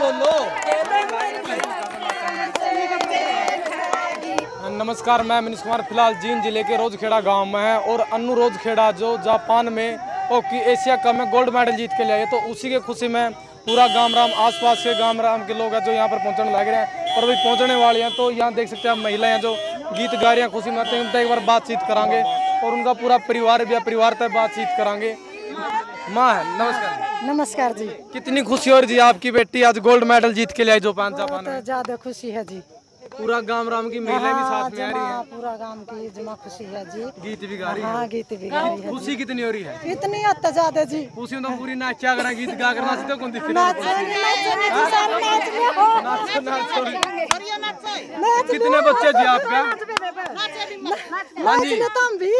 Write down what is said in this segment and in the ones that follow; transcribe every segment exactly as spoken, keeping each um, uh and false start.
बोलो। नमस्कार, मैं मनीष कुमार फिलहाल जींद जिले के रोजखेड़ा गांव में है और अन्नू रोजखेड़ा जो जापान में हॉकी एशिया कप में गोल्ड मेडल जीत के लिए आए, तो उसी के खुशी में पूरा गांव राम आसपास के गांव राम के लोग हैं जो यहाँ पर पहुँचने लग रहे हैं और भी पहुँचने वाले हैं। तो यहाँ देख सकते हैं आप महिलाएं जो गीत गा रही हैं, खुशी मनाते हैं। उनसे एक बार बातचीत करांगे और उनका पूरा परिवार भी परिवार तक बातचीत करांगे। माँ नमस्कार। नमस्कार जी। कितनी खुशी हो रही जी, आपकी बेटी आज गोल्ड मेडल जीत के लिए आई जापान जापान में? ज्यादा खुशी है जी। पूरा गांव राम की महिलाएं भी साथ में आ रही हैं। पूरा गांव की जमा खुशी है जी। गीत भी गा रही है। हाँ, गीत भी गा रही है। खुशी कितनी हो रही है? इतनी हद ज्यादा जी। खुशी तो पूरी नाच क्या करा, गीत गा कर नाचते कौन दिख नाच कितने बच्चे जी आपका? हाँ जी, भी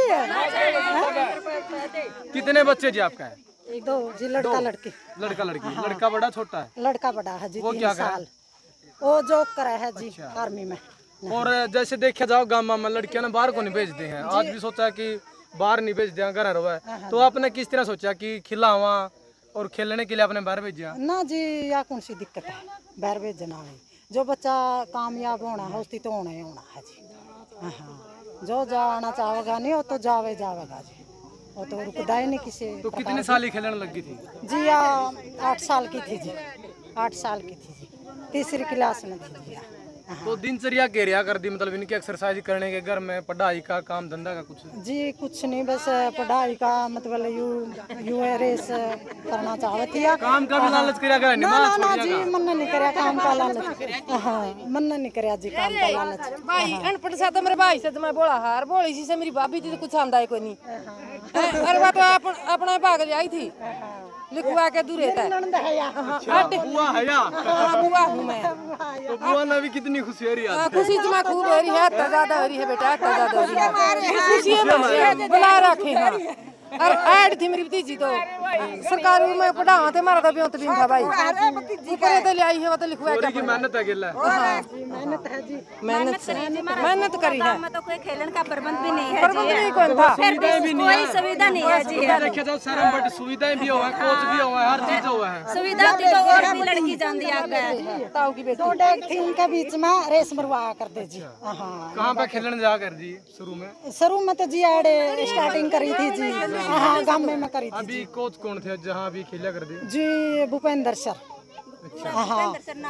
कितने बच्चे जी आपका है? एक दो जी, लड़का लड़की। लड़का लड़की। लड़का बड़ा छोटा है? लड़का बड़ा है जी। वो क्या साल? वो जॉब करा है जी आर्मी में। और जैसे देखा जाओ गाँव में लड़कियां ना बाहर को नहीं भेजते हैं, आज भी सोचा कि बाहर नहीं भेज दिया, घर रहा है, तो आपने किस तरह सोचा कि खिलावा और खेलने के लिए आपने बाहर भेजा? ना जी, या कौन सी दिक्कत है बाहर भेजना है? जो बच्चा कामयाब होना है उसकी तो होना ही होना है जी। हाँ, जो जाना चाहेगा नहीं वो तो जावे जावेगा जी, वो तो रुकदा ही नहीं किसी। तो कितने साल ही खेलने लगी थी जी? या आठ साल की थी जी। आठ साल की थी जी, तीसरी क्लास में थी जी। तो दिनचर्या क्या रहा कर दी, मतलब इनकी एक्सरसाइज करने के, घर में पढ़ाई का काम धंधा का कुछ? जी कुछ नहीं, बस पढ़ाई का मतलब यू यू रेस करना चाहती थी। काम का भी लालच करा कर? ना ना ना जी, मन नहीं करया काम का लालच। हाँ, मन नहीं करया जी काम का लालच। भाई अनपढ़ सा तो मेरे भाई से तो मैं बोला हार बोली सी से मेरी भाभी थी तो कुछ आंदा है कोई नहीं। अरे बात तो अपना भाग ले आई थी लिखवा के दूर रहता है। बुआ है या? बुआ हूँ मैं। तो बुआ ने भी कितनी खुशी हो रही है? खुशी जमा खूब हो रही है, तो ज्यादा हो रही है बेटा, तो ज्यादा हो रही है। खुशी में बुला रखे हैं। और ऐड थी मेरी भतीजी तो सरकारी में पढ़ावा थे, मारा तो ब्योत भी था भाई। ऊपर तो ले आई है, वो तो लिखवा के। की मेहनत है गिल्ला। मेहनत है जी, मेहनत मेहनत करी है। तो कोई खेलने का प्रबंध भी नहीं है, प्रबंध नहीं कौन था, सुविधाएं भी नहीं है, कोई सुविधा नहीं है जी। देखिए जाओ शहर में बड़ी सुविधाएं भी हुआ है, कोच भी हुआ है, हर चीज हुआ है। सुविधा थी तो और भी लड़की जान आगे। ताऊ की बेटी दो डेग थी उनके बीच में रेस मरवा कर दे जी। हाँ, कहाँ पे खेलने जा कर जी शुरू में? शुरू में तो जी एड स्टार्टिंग करी थी जी। हाँ, गाँव में करी थी। अभी कोच कौन थे जहाँ अभी खेला कर दी? जी भूपेंद्र सर। हाँ,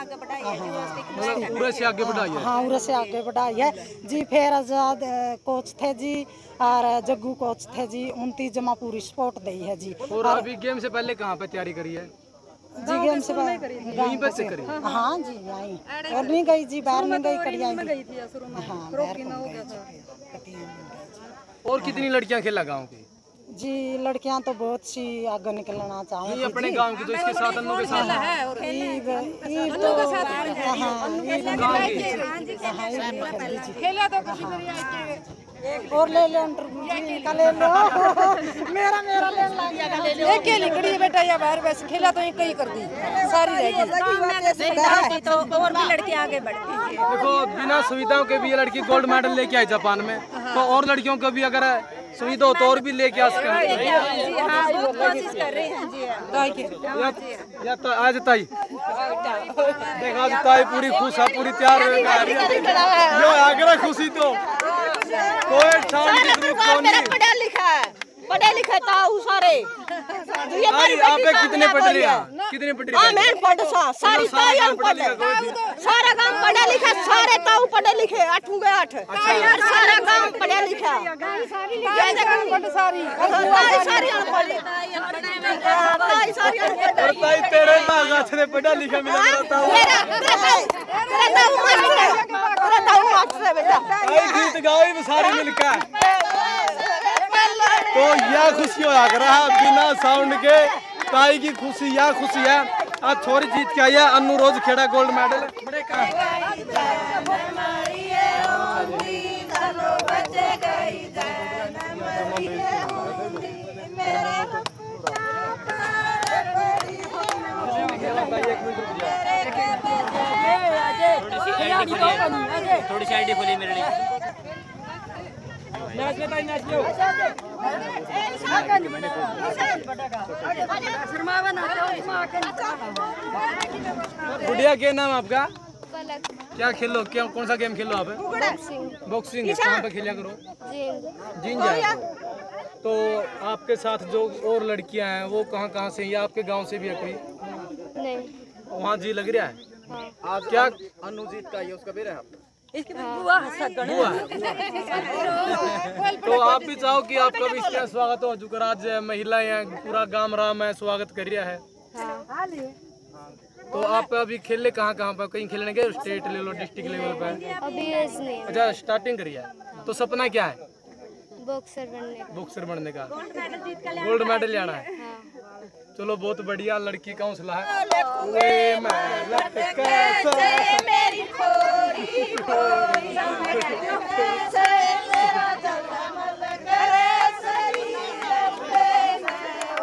मतलब पूरे से आगे बढ़ाई है। हाँ, उरे से आगे बढ़ाई है जी। फिर आजाद कोच थे जी और जग्गू कोच थे जी, उनती जमा पूरी सपोर्ट दी है जी। और अभी गेम से पहले कहाँ पे तैयारी करी है जी? गेम से यहीं पे से करी? हाँ जी, यहीं और नहीं गई जी, बाहर नहीं गई, कड़ी आई थी। हाँ, और कितनी लड़कियां खेला गाँव की? जी लड़कियां तो बहुत सी आगे निकलना चाहूँगी अपने गांव की, तो इसके साथ अन्नू के साथ ईब ईब तो खेला तो किसी मेरी और ले लो इंटरव्यू का ले लो। मेरा मेरा ले ला एक ही लिखड़ी बेटा या बाहर वैसे खेला तो एक ही कर दी सारी रहेगी तो और भी लड़की आगे बढ़ती है। देखो बिना सुविधाओं के भी ये लड़की गोल्ड मेडल लेके आई जापान में, तो और लड़कियों को भी अगर सुविधा हो तो और भी लेके आ सकते हैं। हाँ, बहुत कोशिश कर रही हैं जी। या, या तो आज ताई देखा आज ताई पूरी खुश है, पूरी तैयार हो आगरा खुशी तो कोई ठान मेरा पढ़ा लिखा है, पढ़े लिखे ताऊ सारे। आप कितने पढ़ रहे हैं? कितने पढ़ रहे हैं? मैं पढ़ सा सारी ताई पढ़ सारा गांव पढ़ा लिखा, सारे ताऊ पढ़े लिखे, आठों के आठ सारा गांव पढ़ा लिखा। सारी ताई सारी अनपढ़, ताई सारी अनपढ़। ताई तेरे नागाछ ने पढ़ा लिखा मिला ताऊ। तेरा तेरा ताऊ मास्टर है, तेरा ताऊ मास्टर है बेटा। ताई गीत गाओ भी सारे मिलकर, तो यह खुशी हो रहा है बिना साउंड के। ताई की खुशी यह खुशी है, आज छोरी जीत के आई है अन्नू रोजखेड़ा गोल्ड मेडल। थोड़ी सी आईडी खोली मेरे लिए। नाच लो ताई, नाच लो। गुड़िया क्या नाम आपका? क्या खेलो, क्या कौन सा गेम खेलो आप? बॉक्सिंग। कहाँ पे खेला करो? जीन जाए। तो आपके साथ जो और लड़कियां हैं वो कहाँ कहाँ से, या आपके गांव से भी है कोई? नहीं। वहाँ जी लग रहा है। हाँ। आज क्या अनुजीत का ये उसका बेरा है आपका? बुआ है। तो आप भी चाहो कि आपका भी इसका स्वागत हो, जो आज महिलाएं हैं, पूरा गांव राम है स्वागत कर रहा है। हाँ। तो आप अभी खेलने कहाँ कहाँ पर, कहीं खेलने गए स्टेट लेवल डिस्ट्रिक्ट लेवल पर? अभी एज नहीं। अच्छा स्टार्टिंग करी है। तो सपना क्या है? बॉक्सर बनने का। बॉक्सर बनने का, गोल्ड मेडल लेना है। हाँ। चलो बहुत बढ़िया, लड़की का हौसला है। वे मैं लटका सा मेरी खोरी खोरी से मेरा जन्म करे सरी मेरा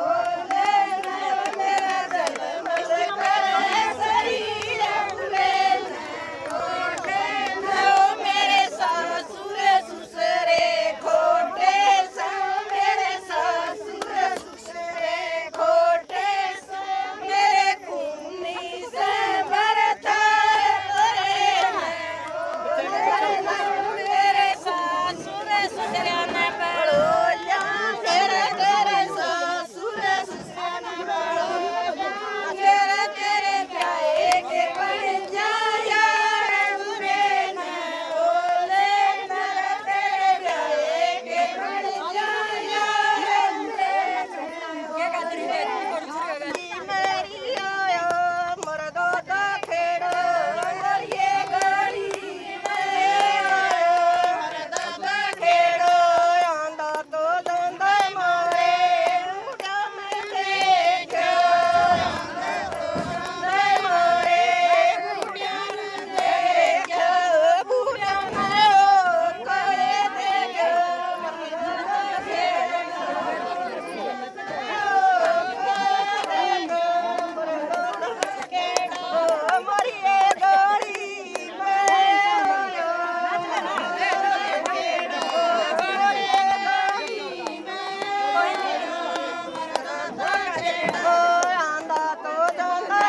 जन्म करे सरी मेरे ससुर ससुरे खोटे सा मेरे ससुर ससुरे खोटे सा मेरे खूनी से भरता मेरे ससुर ससुरे न पड़ोलिया तेरे तेरे ससुर ससुरे न पड़ोलिया तेरे तेरे प्यारे के बन जाया रे न ओले तेरे तेरे प्यारे के बन जाया मेरी आया मर्दों का खेड़ा ये गाड़ी मर्दों का खेड़ा आंदा तो दंदा मारे उड़ा में देखो आंदा तो दंदा मारे उड़ा में देखो बूढ़ा में करे देखो मर्दों का खेड़ा मरिए गाड़ी आंदा तो दंदा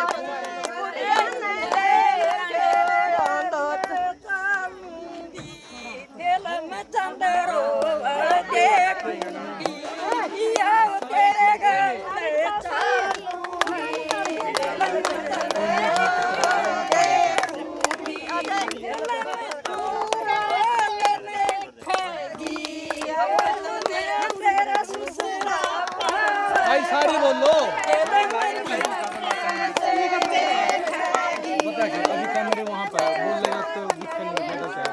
आंदा तो चालूंगी दिल में चंदरो देखूंगी या तेरे गले चालूंगी भाई सारी बोलो। पता क्या अभी कैमरे वहाँ पर बोल रहे तो दिक्कत नहीं होता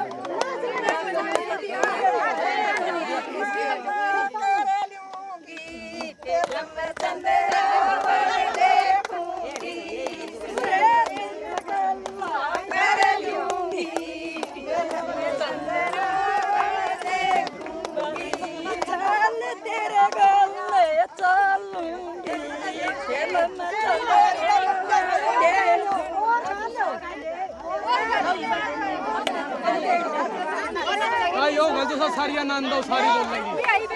तेरे गले चलूंगी खेल में भाई यो गलती से सारी आनंद दो, सारी बोलेंगी।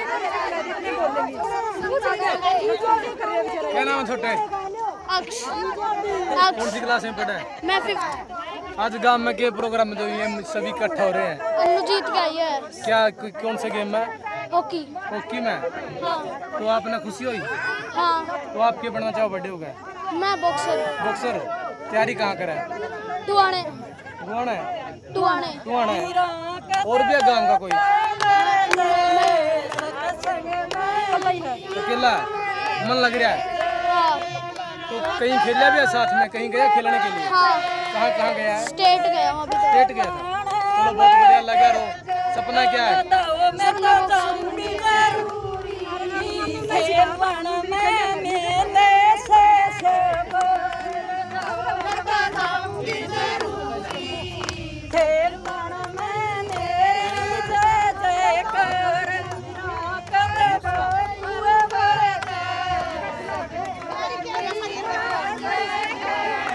क्या नाम है छोटे? अक्ष। कौन सी क्लास में पढ़ा है? मैं फिफ्थ। आज गांव में के प्रोग्राम में जो ये सभी इकट्ठा हो रहे हैं, अनुजीत का ही है। क्या कौन सा गेम है? हॉकी। हॉकी में। हाँ। तो आपने खुशी हुई? हाँ। तो आप क्या बनना चाहो बर्थडे हो गए? मैं बॉक्सर। बॉक्सर। तैयारी कहाँ करा है? टुआने। कौन है? टुआने। कौन है? और भी है गांव का कोई? अकेला मन लग रहा है? हाँ। तो कहीं खेला भी है साथ में, कहीं गया खेलने के लिए? हाँ। कहाँ कहाँ गया है? स्टेट गया हूँ अभी तक। स्टेट गया था। चलो बहुत बढ़िया लगा। रो सपना क्या है?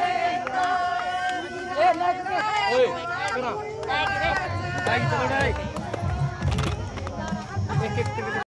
ओए सुना, चलो डाई।